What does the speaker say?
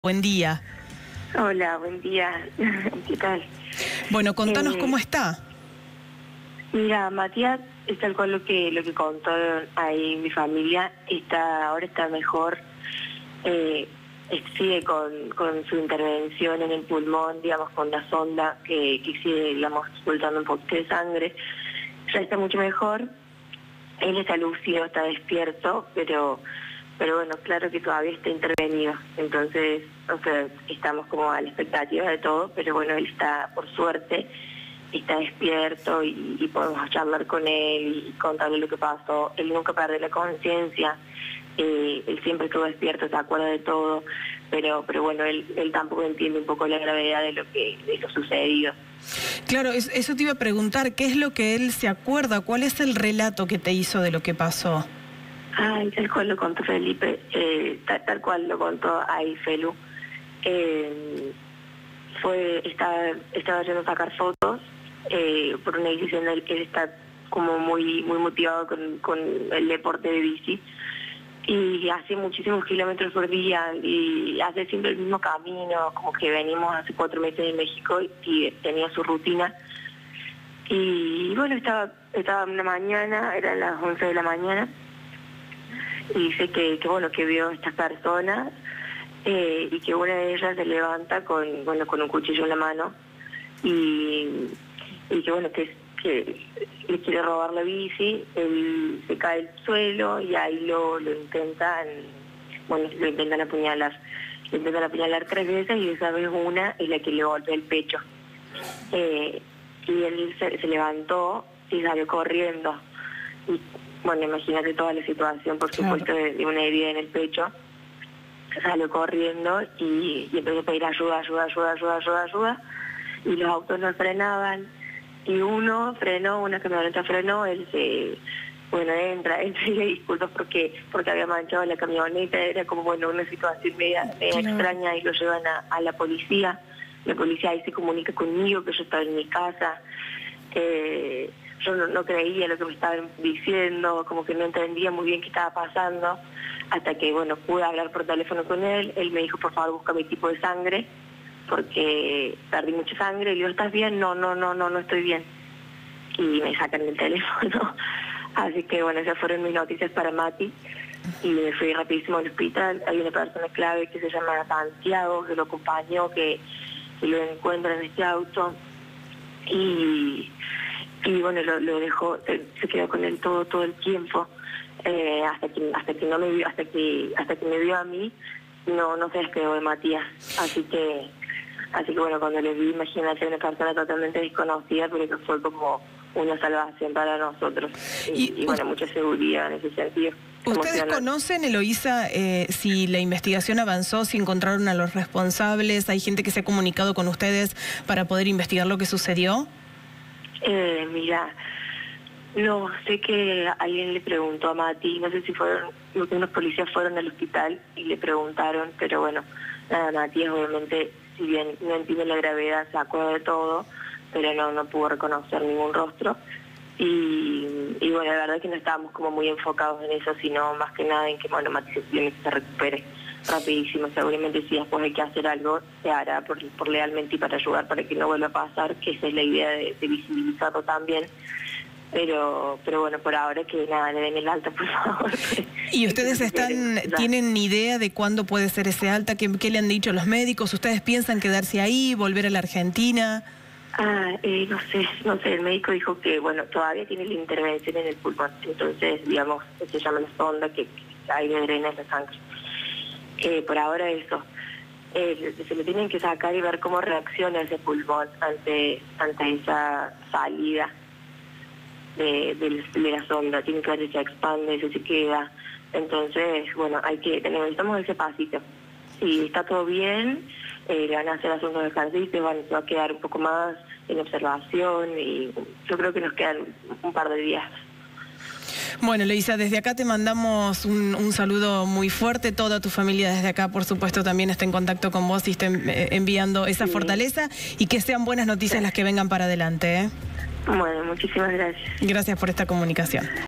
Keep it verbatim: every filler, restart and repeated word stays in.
Buen día. Hola, buen día. ¿Qué tal? Bueno, contanos Eh, cómo está. Mira, Matías es tal cual lo que lo que contó ahí mi familia. Está ahora está mejor. Eh, sigue con, con su intervención en el pulmón, digamos, con la sonda que, que sigue, digamos, expulsando un poquito de sangre. Ya está mucho mejor. Él está lúcido, está despierto, pero pero bueno, claro que todavía está intervenido. Entonces, o sea, estamos como a la expectativa de todo, pero bueno, él está, por suerte, está despierto y, y podemos charlar con él y contarle lo que pasó. Él nunca pierde la conciencia, eh, él siempre estuvo despierto, se acuerda de todo, pero pero bueno, él, él tampoco entiende un poco la gravedad de lo que de lo sucedido. Claro, es, eso te iba a preguntar, ¿qué es lo que él se acuerda? ¿Cuál es el relato que te hizo de lo que pasó? Ay, tal cual lo contó Felipe, eh, tal, tal cual lo contó ahí Felu. Eh, fue, estaba, estaba yendo a sacar fotos eh, por una decisión de él, que él está como muy muy motivado con, con el deporte de bici y hace muchísimos kilómetros por día y hace siempre el mismo camino, como que venimos hace cuatro meses de México y tenía su rutina. Y bueno, estaba, estaba una mañana, eran las once de la mañana, y dice que, que bueno, que vio a estas personas eh, y que una de ellas se levanta con bueno con un cuchillo en la mano y, y que bueno que, que le quiere robar la bici. Él se cae al suelo y ahí lo, lo intentan bueno lo intentan apuñalar lo intentan apuñalar tres veces y esa vez una es la que le golpea el pecho, eh, y él se, se levantó y salió corriendo. Y bueno, imagínate toda la situación, por supuesto, claro, de, de una herida en el pecho. Salió corriendo y, y empezó a pedir ayuda, ayuda, ayuda, ayuda, ayuda, ayuda. Y los autos no frenaban. Y uno frenó, una camioneta frenó, él se... Bueno, entra, entra y le disculpa porque, porque había manchado la camioneta. Era como, bueno, una situación media, media claro. extraña y lo llevan a, a la policía. La policía ahí se comunica conmigo, que yo estaba en mi casa. Eh, yo no, no creía lo que me estaban diciendo, como que no entendía muy bien qué estaba pasando, hasta que, bueno, pude hablar por teléfono con él. Él me dijo, por favor, busca mi tipo de sangre, porque perdí mucha sangre. Y le digo, ¿estás bien? No, no, no, no, no estoy bien. Y me sacan el teléfono. Así que, bueno, esas fueron mis noticias para Mati. Y me fui rapidísimo al hospital. Hay una persona clave que se llama Santiago, que lo acompañó, que, que lo encuentra en este auto. Y... y bueno, lo, lo dejó, se, se quedó con él todo todo el tiempo, eh, hasta que hasta que no me vio, hasta que hasta que me vio a mí, no no se despegó de Matías. Así que así que bueno, cuando le vi, imagínate, una persona totalmente desconocida, pero que fue como una salvación para nosotros y, y, y bueno, mucha seguridad en ese sentido. ¿Ustedes conocen, Eloísa, eh, si la investigación avanzó, si encontraron a los responsables? ¿Hay gente que se ha comunicado con ustedes para poder investigar lo que sucedió? Eh, mira, no, sé que alguien le preguntó a Mati, no sé si fueron, unos policías fueron al hospital y le preguntaron, pero bueno, nada, Matías obviamente, si bien no entiende la gravedad, se acuerda de todo, pero no, no pudo reconocer ningún rostro. Y, y bueno, la verdad es que no estábamos como muy enfocados en eso, sino más que nada en que, bueno, Mati se, se recupere rapidísimo. Seguramente si después hay que hacer algo, se hará por, por lealmente y para ayudar para que no vuelva a pasar, que esa es la idea de, de visibilizarlo también. Pero pero bueno, por ahora que nada, le den el alta, por favor. ¿Y ustedes están tienen idea de cuándo puede ser ese alta? ¿Qué, qué le han dicho los médicos? ¿Ustedes piensan quedarse ahí, volver a la Argentina? Ah, eh, no sé, no sé, el médico dijo que, bueno, todavía tiene la intervención en el pulmón, entonces, digamos, se llama la sonda, que, que ahí le drena la sangre. Eh, por ahora eso, eh, se le tienen que sacar y ver cómo reacciona ese pulmón ante ante esa salida de, de, de la sonda. Tiene que ver si se expande, si se queda. Entonces, bueno, hay que necesitamos ese pasito. Si está todo bien, eh, le van a hacer algunos ejercicios, van, se va a quedar un poco más en observación y yo creo que nos quedan un par de días. Bueno, Eloísa, desde acá te mandamos un, un saludo muy fuerte. Toda tu familia desde acá, por supuesto, también está en contacto con vos y está enviando esa sí. fortaleza y que sean buenas noticias sí. las que vengan para adelante, ¿eh? Bueno, muchísimas gracias. Gracias por esta comunicación.